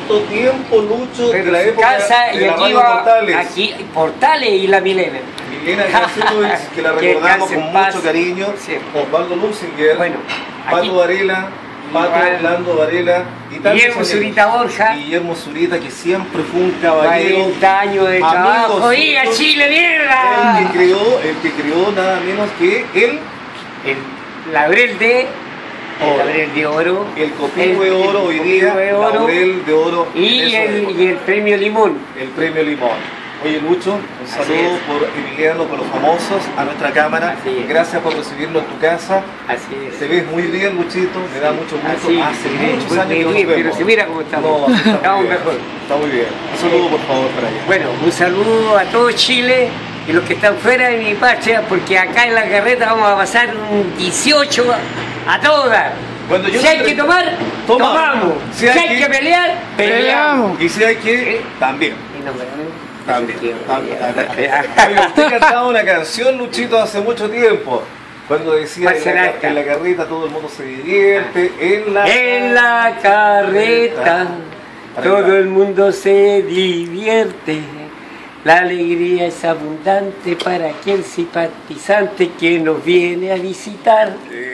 ¿Cuánto tiempo, Lucho, Pero de la su época casa, de y la aquí radio va, Portales? aquí, Portales y la Milena. Milena Gacenovic, que la Que recordamos descanse en con paz, mucho cariño. por cierto. Osvaldo Lusinger, Bueno, Pato aquí- Varela, Pato igual. Orlando Varela y tantos Guillermo amigos. Zurita Borja. Guillermo Zurita, que siempre fue un caballero. 40 años de Amigos trabajo. ¡Viva suyos. Chile, mierda! El que creó nada menos que El laurel de... Oro. El laurel de oro. el Copihue de Oro hoy día, Copihue de oro, Laurel de Oro. en y esa época. el premio Limón. El premio Limón. Oye, Lucho, un Así saludo es. por Emiliano, por los famosos, a nuestra cámara. Así es. Gracias por recibirnos en tu casa. Así es. Te ves muy bien, Luchito, me da mucho gusto. Así, Hace sí, muchos muy años que bien, nos pero vemos. si mira cómo estamos. No, está Estamos muy bien. mejor. Está muy bien. Un saludo, por favor, para allá. Bueno, un saludo a todo Chile y los que están fuera de mi patria, porque acá en la carreta vamos a pasar un 18 a todas. Cuando yo Si hay que tomar, tomamos. Si hay que pelear, peleamos. Y si hay que, ¿Eh? también. Y nos vemos. También. También. Oye, usted cantaba una canción, Luchito, hace mucho tiempo. Cuando decía en la carreta todo el mundo se divierte, en la carreta todo el mundo se divierte. La alegría es abundante para aquel simpatizante que nos viene a visitar.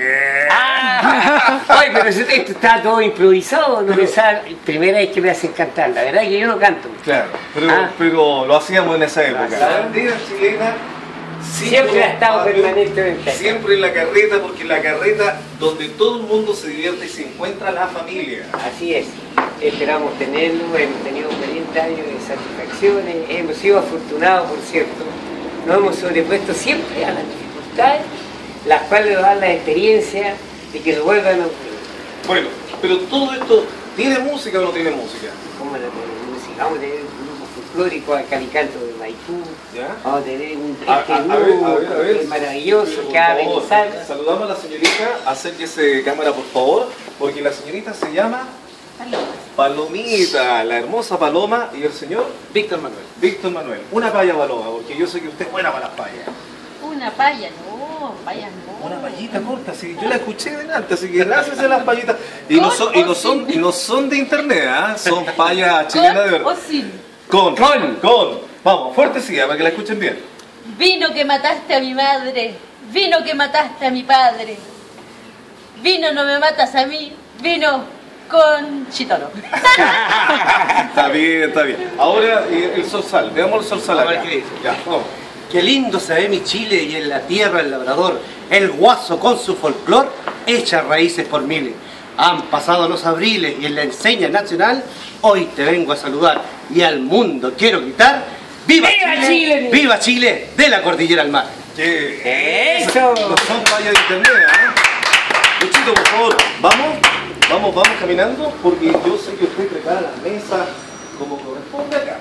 Oye, pero esto está todo improvisado, no me sale. Primera vez que me hacen cantar, la verdad es que yo no canto. Claro, pero lo hacíamos en esa época. La bandera chilena siempre ha estado permanentemente. Siempre en la carreta, porque en la carreta donde todo el mundo se divierte y se encuentra la familia. Así es. Esperamos tenerlo, hemos tenido 40 años de satisfacciones, hemos sido afortunados, por cierto. Nos hemos sobrepuesto siempre a las dificultades, las cuales nos dan la experiencia de que nos vuelvan a ocurrir. Bueno, pero todo esto, ¿tiene música o no tiene música? ¿Cómo la música? Vamos a tener un grupo folclórico al Calicanto de Maipú, ¿Ya? vamos a tener un A ver. maravilloso que va a Por favor, realizar. saludamos a la señorita, acérquese cámara por favor, porque la señorita se llama Palomita, la hermosa Paloma, y el señor Víctor Manuel. Víctor Manuel. Una paya Paloma, porque yo sé que usted es buena para las payas. Una paya, no, payas no. Una payita corta, sí, yo la escuché delante, así que lácese las payitas. Y no son de internet, ¿ah? Son payas chilenas de ¿Con o verdad. sin? Con. Vamos, fuerte sí, para que la escuchen bien. Vino que mataste a mi madre, vino que mataste a mi padre. Vino no me matas a mí, vino con chitoro. Está bien, está bien. Ahora el zorzal, veamos el zorzal A ver acá. qué dice. Ya, vamos. Qué lindo se ve mi Chile y en la tierra el labrador. El guaso con su folclor echa raíces por miles. Han pasado los abriles y en la enseña nacional hoy te vengo a saludar y al mundo quiero gritar ¡Viva, Chile! ¡Viva Chile! De la cordillera al mar. ¡Eso! No son payas de internet, ¿eh? Luchito, por favor, vamos caminando, porque yo sé que usted prepara la mesa como corresponde acá.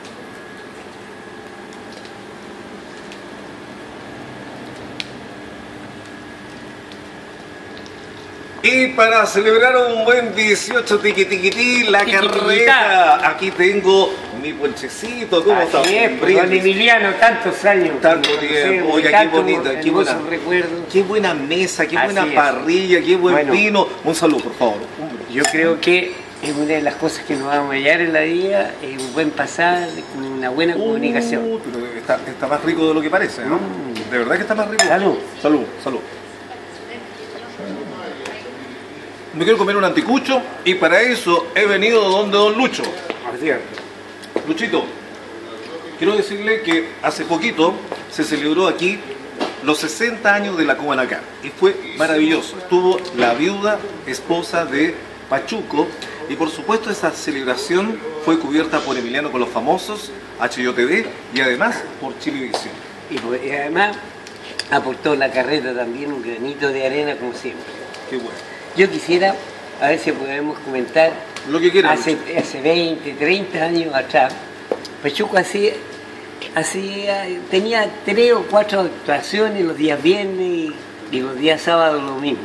Y para celebrar un buen 18 tiquitiquití, la carreta, aquí tengo mi ponchecito, ¿cómo está? Así es, pues, don Emiliano, tantos años. Tanto tiempo, oiga, qué bonita, qué buena, recuerdos. qué buena mesa, qué buena Así es. parrilla, qué buen Bueno. vino. Un saludo, por favor. Yo creo que es una de las cosas que nos vamos a hallar en la vida, es un buen pasar, una buena comunicación. Pero está más rico de lo que parece, ¿no? De verdad que está más rico. Salud. Salud, salud. Me quiero comer un anticucho y para eso he venido donde don Lucho. Luchito, quiero decirle que hace poquito se celebró aquí los 60 años de la Cubanacá y fue maravilloso. Estuvo la viuda esposa de Pachuco y por supuesto esa celebración fue cubierta por Emiliano con los famosos, HYTV y además por Chilevisión. Y además aportó la carreta también un granito de arena como siempre. Qué bueno. Yo quisiera, a ver si podemos comentar, Lo que quieran. hace 20, 30 años atrás, Pachuco tenía 3 o 4 actuaciones los días viernes y los días sábados lo mismo.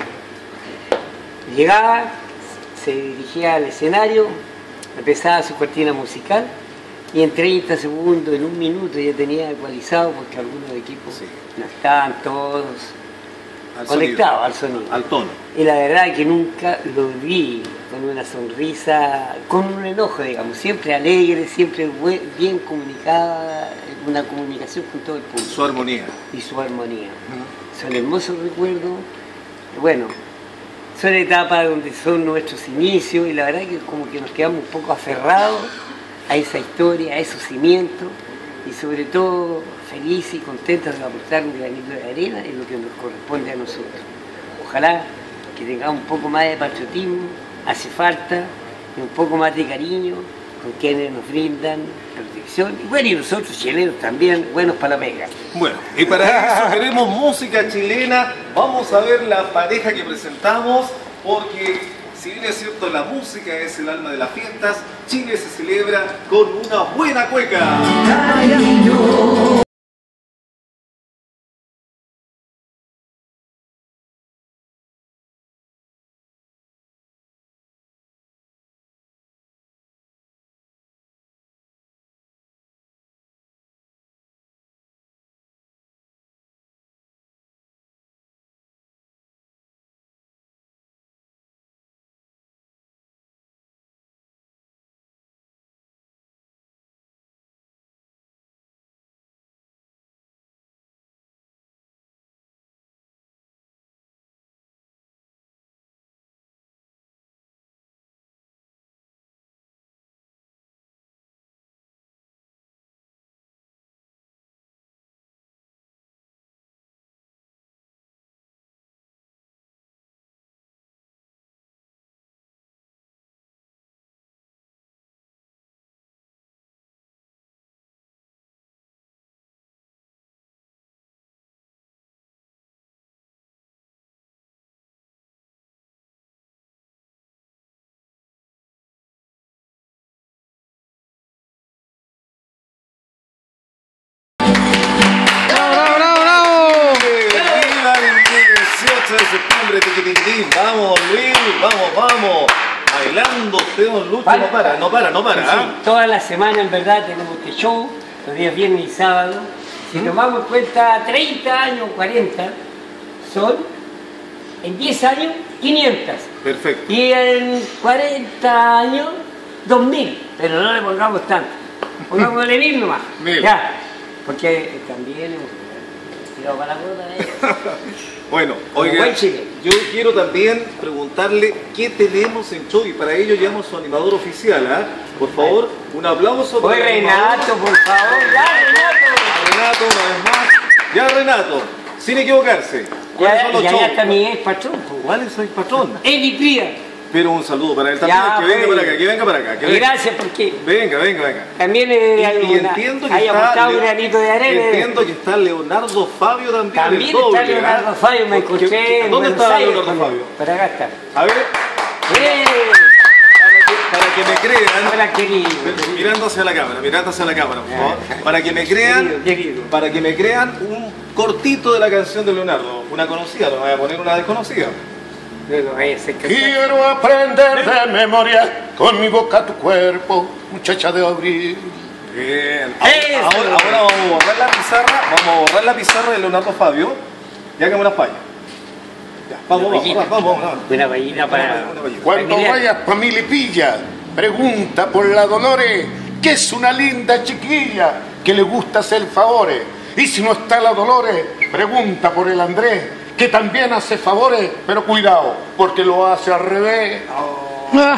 Llegaba, se dirigía al escenario, empezaba su cortina musical y en 30 segundos, en un minuto ya tenía ecualizado porque algunos equipos no estaban todos. conectado al sonido. Al tono. Y la verdad que nunca lo vi con una sonrisa, con un enojo, digamos, siempre alegre, siempre bien comunicada, una comunicación con todo el público. Su armonía. Y su armonía. Son hermosos recuerdos, bueno, son etapas donde son nuestros inicios y la verdad que como que nos quedamos un poco aferrados a esa historia, a esos cimientos y sobre todo felices y contentos de aportar un granito de arena en lo que nos corresponde a nosotros. Ojalá que tengamos un poco más de patriotismo, hace falta, y un poco más de cariño con quienes nos brindan protección. Y bueno, y nosotros chilenos también, buenos para la pega. Bueno, y para eso queremos música chilena. Vamos a ver la pareja que presentamos, porque si bien es cierto la música es el alma de las fiestas, Chile se celebra con una buena cueca. De septiembre, tiquitín. Vamos, Luis, vamos. Bailando, usted, don Lucho, no para. Sí, toda la semana en verdad tenemos este show, los días viernes y sábado. Si tomamos en cuenta 30 años, 40, son en 10 años 500. Perfecto. Y en 40 años 2000, pero no le pongamos tanto. Pongámosle 1000 nomás. 1000. Ya, porque también hemos tirado para la gorda. Bueno, oiga, yo quiero también preguntarle qué tenemos en show y para ello llamamos a su animador oficial, ¿ah? Por favor, un aplauso para Renato, por favor, ya Renato, una vez más. Ya Renato, sin equivocarse. ¿Cuáles son los shows? Ya está mi ex patrón. ¿Cuál es el patrón? Eli Pía. Pero un saludo para él también, Ya, que venga para acá, Gracias, porque Venga. también Y entiendo que hay aportado un granito de arena. Entiendo que está Leonardo Fabio también. También está Leonardo Fabio, me encontré. ¿Dónde está Leonardo Fabio? Por acá está. A ver, para que me crean. Hola, querido. Mirando hacia la cámara, por favor. Para que me crean, Querido. para que me crean un cortito de la canción de Leonardo. Una conocida, no voy a poner una desconocida. Quiero aprender de memoria con mi boca tu cuerpo, muchacha de abril. Bien. Ahora vamos a borrar la pizarra de Leonardo Fabio y hagamos una falla. Ya, vamos. Una vallita para... Cuando vayas pa' Milipilla, pregunta por la Dolores, que es una linda chiquilla que le gusta hacer favores. Y si no está la Dolores, pregunta por el Andrés, que también hace favores, pero cuidado, porque lo hace al revés. Otra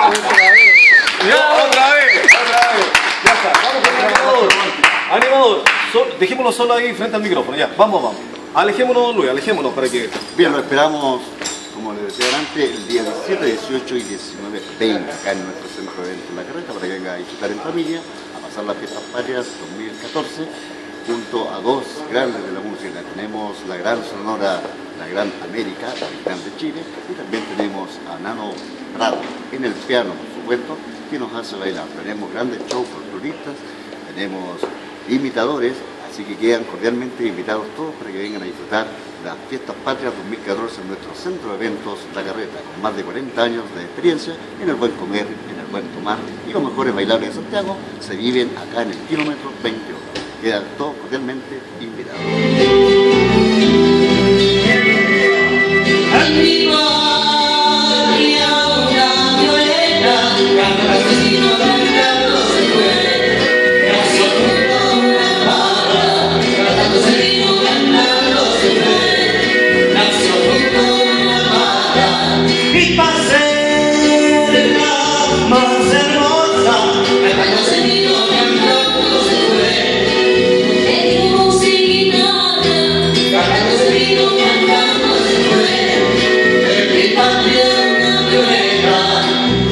vez. Ya está, vamos con el animador. Animador, dejémoslo solo ahí frente al micrófono, ya, vamos. Alejémonos, Luis, para que... Bien, lo esperamos, como les decía antes, el día 17, 18 y 19, 20, acá en nuestro centro de eventos La Carreta, para que venga a disfrutar en familia, a pasar las fiestas patrias 2014, junto a dos grandes de la música. Tenemos la gran sonora, la gran América, original de Chile, y también tenemos a Nano Prado en el piano, por supuesto, que nos hace bailar. Tenemos grandes shows folcloristas, tenemos imitadores, así que quedan cordialmente invitados todos para que vengan a disfrutar las fiestas patrias 2014 en nuestro centro de eventos La Carreta, con más de 40 años de experiencia en el buen comer, en el buen tomar, y los mejores bailables de Santiago se viven acá en el kilómetro 28. Quedan todos cordialmente invitados.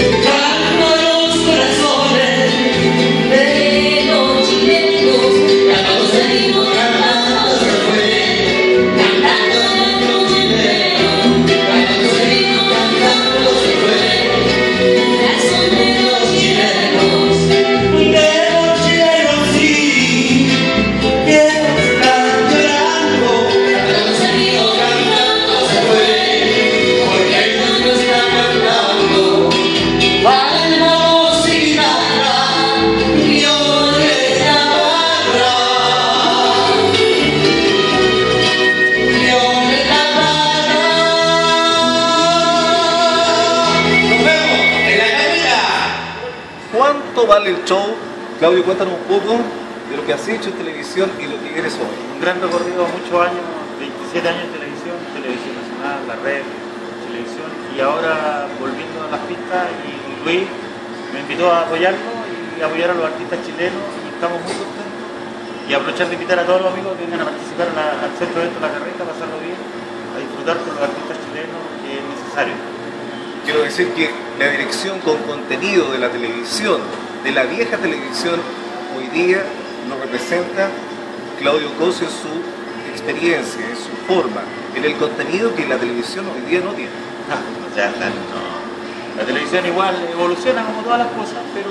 ¿Cuánto vale el show? Claudio, cuéntanos un poco de lo que has hecho en televisión y lo que eres hoy. Un gran recorrido, muchos años, 27 años en televisión, televisión nacional, la red, televisión, y ahora volviendo a las pistas, y Luis me invitó a apoyarlo y apoyar a los artistas chilenos, y estamos muy contentos. Y aprovechar de invitar a todos los amigos que vengan a participar al centro evento La Carreta, a pasarlo bien, a disfrutar con los artistas chilenos, que es necesario. Quiero decir que la dirección con contenido de la televisión, de la vieja televisión, hoy día nos representa Claudio Cosio en su experiencia, en su forma, en el contenido que la televisión hoy día no tiene. Ya está, no. La televisión igual evoluciona como todas las cosas, pero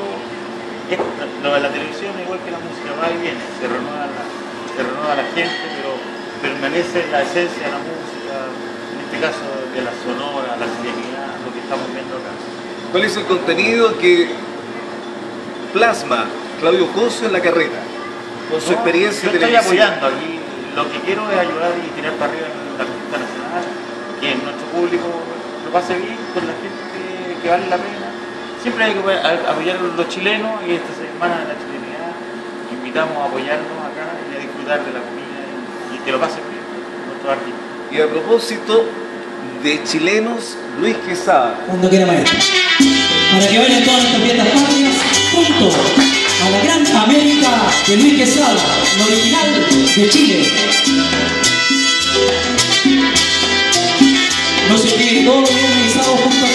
la televisión igual que la música, va y viene, se renueva la gente, pero permanece la esencia de la música, en este caso de la sonora, la seriedad, lo que estamos viendo acá. ¿Cuál es el contenido que plasma Claudio Cosio en La Carreta, con su experiencia yo televisiva? Estoy apoyando aquí, lo que quiero es ayudar y tirar para arriba al artista nacional, que nuestro público lo pase bien, con la gente que vale la pena. Siempre hay que apoyar a los chilenos, y esta semana de la chilenidad invitamos a apoyarnos acá y a disfrutar de la comida y que lo pasen bien nuestros artistas. Y a propósito de chilenos, Luis Quesada. Cuando quiera, maestro. Para que vayan todas nuestras fiestas patrias junto a la gran América de Luis Quesada, lo original de Chile. No se olviden, todos los viernes y sábados juntos.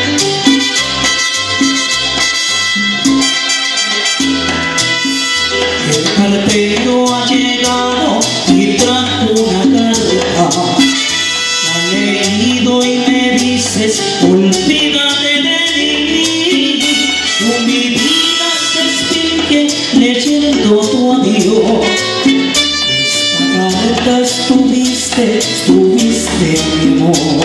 El cartero ha llegado y trajo una carta. La he leído y me dices, olvídate de mí. Mi vida se extingue leyendo tu adiós. Esta carta estuviste mi amor.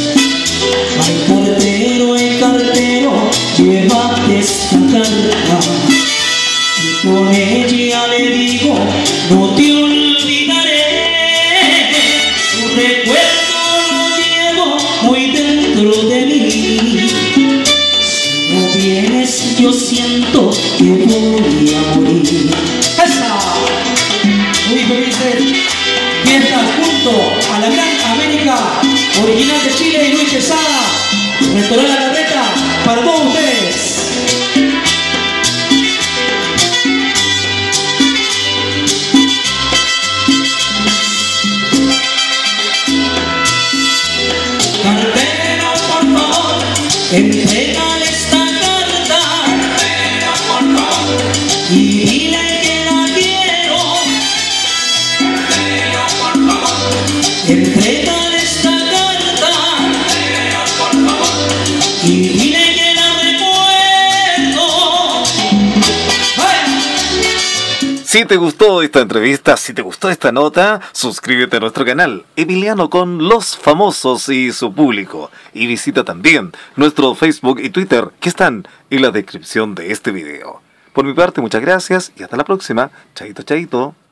Ay, cartero, llévate esta carta. Y con ella le digo, no te olvidaré. Tu recuerdo lo llevo muy dentro de mí. Si no vienes, yo siento que voy a morir. ¡Esa! Muy felices fiestas junto a la gran América original de Chile y Luis Quesada. Restaurar La Carreta para todos ustedes. Cartero, por favor, entrégale esta carta. Cartero, por favor, y dile que la quiero. Cartero, por favor, entrégale esta carta. Cartero, por favor, y dile que la recuerdo. ¡Ay! Si te gustó esta entrevista, si te gustó esta nota, suscríbete a nuestro canal Emiliano con los famosos y su público. Y visita también nuestro Facebook y Twitter que están en la descripción de este video. Por mi parte, muchas gracias y hasta la próxima. Chaito, chaito.